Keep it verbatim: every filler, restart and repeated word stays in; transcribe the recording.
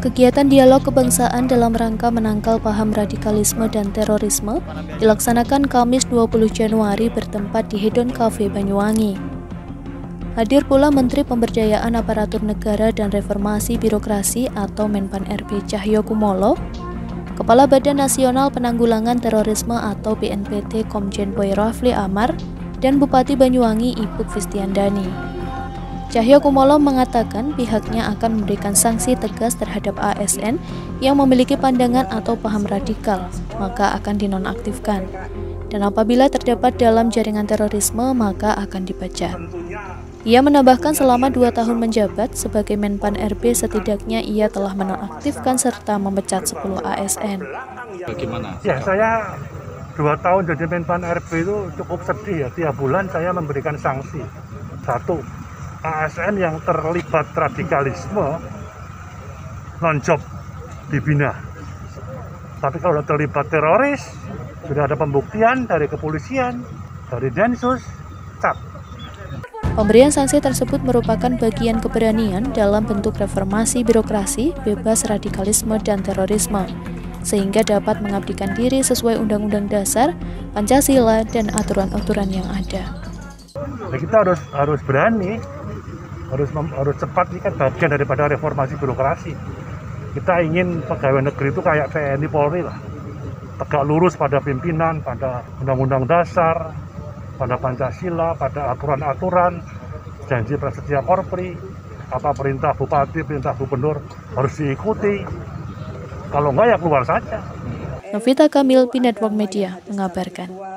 Kegiatan dialog kebangsaan dalam rangka menangkal paham radikalisme dan terorisme dilaksanakan Kamis dua puluh Januari bertempat di Hedon Cafe Banyuwangi. Hadir pula Menteri Pemberdayaan Aparatur Negara dan Reformasi Birokrasi atau Menpan R B Cahyokumolo, Kepala Badan Nasional Penanggulangan Terorisme atau B N P T Komjen Boy Rafli Amar, dan Bupati Banyuwangi Ipuk Fistiandani. Cahyokumolo mengatakan pihaknya akan memberikan sanksi tegas terhadap A S N yang memiliki pandangan atau paham radikal, maka akan dinonaktifkan. Dan apabila terdapat dalam jaringan terorisme, maka akan dipecat. Ia menambahkan selama dua tahun menjabat sebagai Menpan R B setidaknya ia telah menonaktifkan serta memecat sepuluh A S N. Bagaimana? Ya, saya dua tahun jadi Menpan R B itu cukup sedih ya. Tiap bulan saya memberikan sanksi. Satu, A S N yang terlibat radikalisme non-job dibina. Tapi kalau terlibat teroris, sudah ada pembuktian dari kepolisian, dari Densus, cap. Pemberian sanksi tersebut merupakan bagian keberanian dalam bentuk reformasi birokrasi, bebas radikalisme dan terorisme, sehingga dapat mengabdikan diri sesuai Undang-Undang Dasar, Pancasila, dan aturan-aturan yang ada. Nah, kita harus harus berani, harus harus cepat. Ini kan bagian daripada reformasi birokrasi. Kita ingin pegawai negeri itu kayak T N I Polri lah, tegak lurus pada pimpinan, pada Undang-Undang Dasar, pada Pancasila, pada aturan-aturan, janji prasetya korpri, apa perintah bupati, perintah gubernur harus diikuti. Kalau enggak ya keluar saja. Novita Kamil, P Network Media mengabarkan.